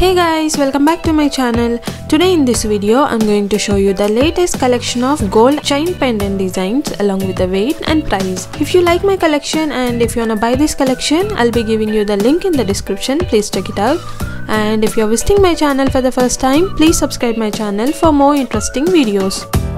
Hey guys, welcome back to my channel. Today in this video I'm going to show you the latest collection of gold chain pendant designs along with the weight and price. If you like my collection and if you wanna buy this collection, I'll be giving you the link in the description. Please check it out. And if you're visiting my channel for the first time, please subscribe my channel for more interesting videos.